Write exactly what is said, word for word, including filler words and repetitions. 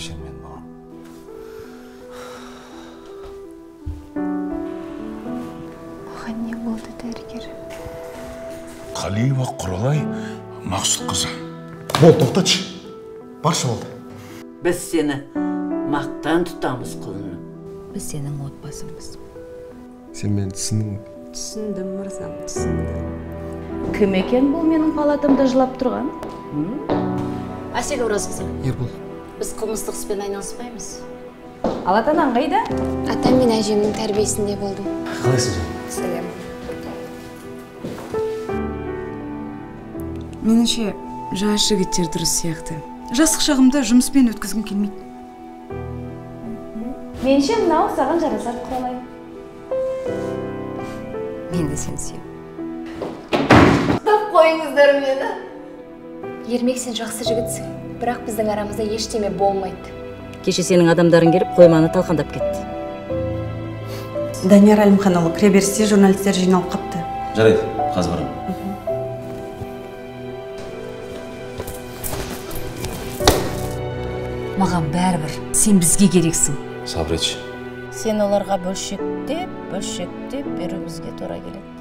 кешір мен балам. Маған не болды, дәрігер? Қалиева Құралай Мақсұт қызы. Бол, тоқтатшы. Баршы болды. Біз сені мақтан тұтамыз құлыным. Біз сенің отбасыңбыз. Сен мені түсіндің? Түсіндім, мырзам, түсіндім. Кім екен бұл менің палатамда жылап тұрған? Әсел Оразқызы. Ербол. Біз қылмыстық іспен айналыспаймыз. Ал ата-анаң қайда? Атам мен әжемнің тәрбиесінде болдым. Қалайсың жан? Сәлем. Меніңше, жас жігіттер дұрыс сияқты. Жастық шағымда жұмыспен өткізгім келмейді. Менше мынау саған жарасады, Құралай. Мен де сен сүйем. Құттықтап қойыңыздар мені. Ермек, сен жақсы жігітсің, бірақ біздің арамызда ештеме болмайды. Кеше сенің адамдарың келіп қойманы талқандап кетті. Данияр Әлімханұлы, кіреберісте журналистер жиналып қапты. Жарайды, қазір барамын. Маған бәрібір, сен бізге керексің. Сабыр етші. Сен оларға бөлшектеп, бөлшектеп беруімізге тура келеді.